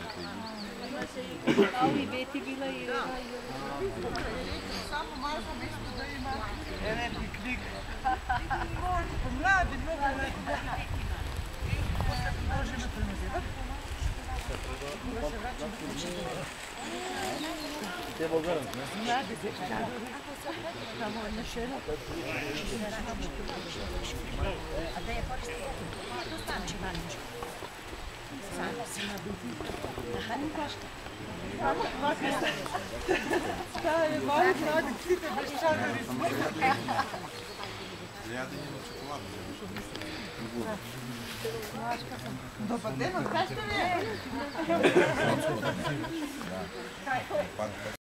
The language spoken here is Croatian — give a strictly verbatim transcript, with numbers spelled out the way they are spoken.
A ovi beti bila i... Samo mažno mislim da ima jedan piknik. Može, po mladi, mnogo lepo. I posle možemo trenuzirati. Da se vraćamo kući. Te Bulgaran, ne? Mladi se čadovi. Tamo je šera. A da je koristiti? To znači vanjučko. Sada se nabiti. Aha, ne kašta. Šta je, mali mladi, site bez čadovi smo. Ядење на чоколадно Dobar tema, kašta mi je?